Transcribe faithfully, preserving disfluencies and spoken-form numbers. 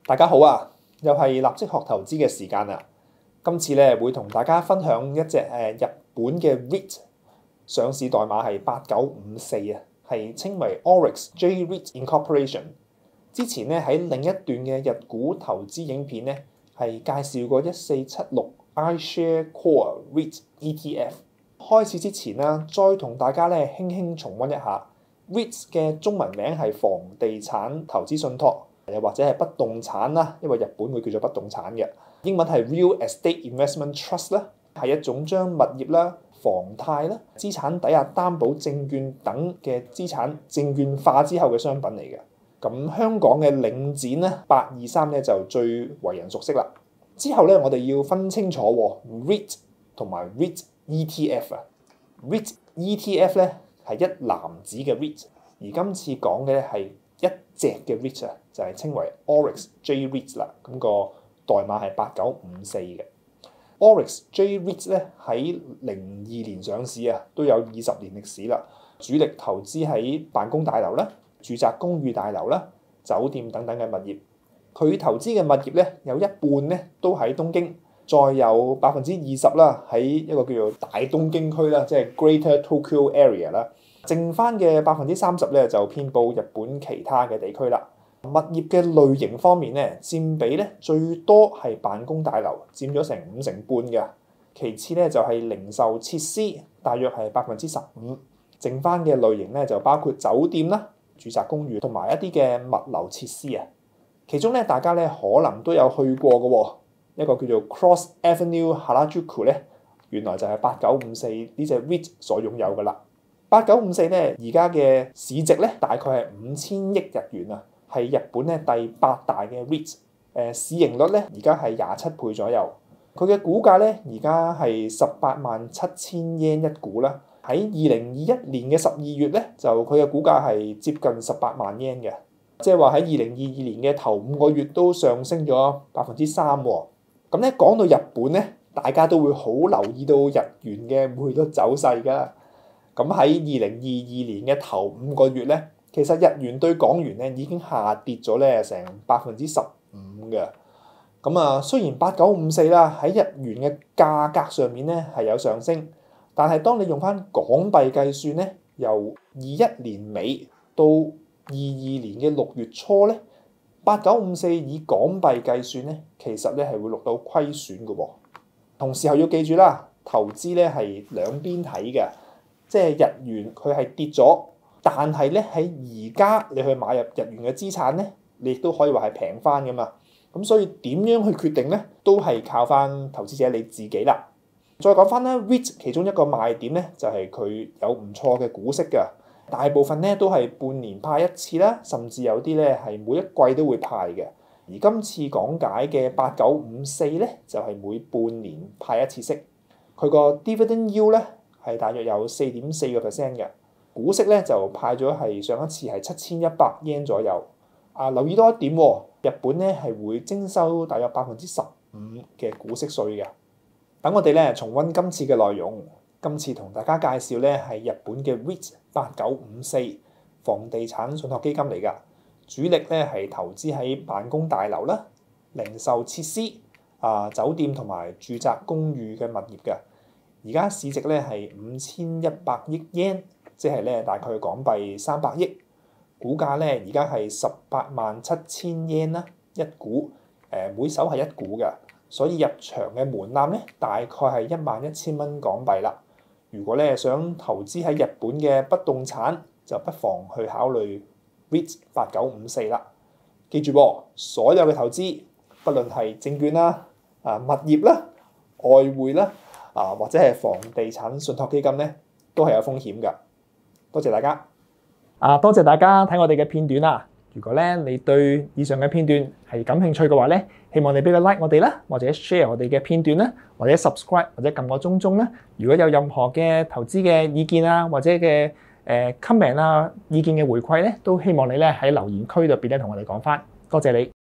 大家好啊，又係立即學投資嘅時間啦。今次咧會同大家分享一隻誒日本嘅 REIT， 上市代碼係八九五四啊，係稱為 ORIX J-REIT Incorporation。之前咧喺另一段嘅日股投資影片咧係介紹過一四七六 iShare Core REIT E T F。開始之前啦，再同大家咧輕輕重溫一下 REIT 嘅中文名係房地產投資信託。又或者係不動產啦，因為日本會叫做不動產嘅，英文係 Real Estate Investment Trust 啦，係一種將物業啦、房貸啦、資產抵押擔保證券等嘅資產證券化之後嘅商品嚟嘅。咁香港嘅領展咧，八二三咧就最為人熟悉啦。之後咧，我哋要分清楚 REIT 同埋 REIT E T F 啊。REIT E T F 咧係一籃子嘅 REIT， 而今次講嘅咧係一隻嘅 REIT 啊，就係稱為 ORIX J-REIT 啦，咁個代碼係八九五四嘅。ORIX J-REIT 咧喺零二年上市啊，都有二十年歷史啦。主力投資喺辦公大樓啦、住宅公寓大樓啦、酒店等等嘅物業。佢投資嘅物業咧有一半咧都喺東京，再有百分之二十啦喺一個叫做大東京區啦，即係 Greater Tokyo Area 啦。剩翻嘅百分之三十咧就遍佈日本其他嘅地區啦。物業嘅類型方面咧，佔比咧最多係辦公大樓，佔咗成五成半嘅。其次咧就係零售設施，大約係百分之十五。剩翻嘅類型咧就包括酒店啦、住宅公寓同埋一啲嘅物流設施啊。其中咧大家咧可能都有去過嘅喎，一個叫做 Cross Avenue Harajuku 咧，原來就係八九五四呢隻 REIT 所擁有嘅啦。八九五四咧，而家嘅市值咧大概係五千億日元啊，係日本咧第八大嘅 REIT。誒市盈率咧而家係廿七倍左右。佢嘅股價咧而家係十八萬七千 yen 一股啦。喺二零二一年嘅十二月咧，就佢嘅股價係接近十八萬 yen 嘅，即係話喺二零二二年嘅頭五個月都上升咗百分之三喎。咁咧講到日本咧，大家都會好留意到日元嘅匯率走勢㗎。咁喺二零二二年嘅頭五個月咧，其實日元對港元咧已經下跌咗咧成百分之十五嘅。咁啊，雖然八九五四啦喺日元嘅價格上面咧係有上升，但係當你用翻港幣計算咧，由二一年尾到二二年嘅六月初咧，八九五四以港幣計算咧，其實咧係會錄到虧損嘅喎。同時候要記住啦，投資咧係兩邊睇嘅。即係日元佢係跌咗，但係咧喺而家你去買入日元嘅資產咧，你亦都可以話係平翻噶嘛。咁所以點樣去決定咧，都係靠翻投資者你自己啦。再講翻咧 REIT 其中一個賣點咧，就係佢有唔錯嘅股息㗎。大部分咧都係半年派一次啦，甚至有啲咧係每一季都會派嘅。而今次講解嘅八九五四咧，就係每半年派一次息。佢個 dividend yield 咧係大約有四點四個 percent 嘅，股息咧就派咗係上一次係七千一百 yen 左右。啊，留意多一點喎，日本咧係會徵收大約百分之十五嘅股息稅嘅。等我哋咧重溫今次嘅內容，今次同大家介紹咧係日本嘅 REIT 八九五四房地產信託基金嚟㗎，主力咧係投資喺辦公大樓啦、零售設施、啊酒店同埋住宅公寓嘅物業嘅。而家市值咧係五千一百億 yen， 即係咧大概港幣三百億。股價咧而家係十八萬七千 yen 啦一股，誒每手係一股嘅，所以入場嘅門檻咧大概係一萬一千蚊港幣啦。如果咧想投資喺日本嘅不動產，就不妨去考慮 REIT 八九五四啦。記住噃，所有嘅投資，不論係證券啦、啊物業啦、外匯啦，啊或者係房地產信託基金咧，都係有風險㗎。多謝大家。啊，多謝大家睇我哋嘅片段啦。如果咧你對以上嘅片段係感興趣嘅話咧，希望你俾個 like 我哋啦，或者 share 我哋嘅片段啦，或者 subscribe 或者撳個鐘鐘啦。如果有任何嘅投資嘅意見啊，或者嘅誒 comment 啊意見嘅回饋咧，都希望你咧喺留言區入邊咧同我哋講返。多謝你。